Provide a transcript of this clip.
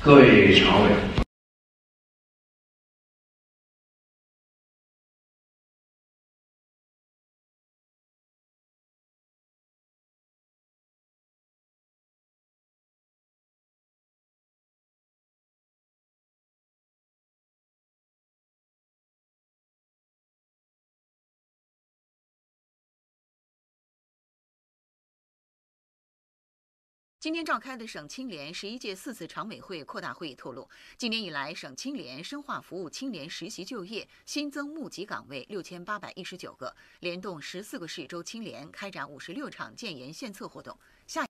各位常委。 今天召开的省青联11届4次常委会扩大会议透露，今年以来，省青联深化服务青年实习就业，新增募集岗位6819个，联动14个市州青联，开展56场建言献策活动。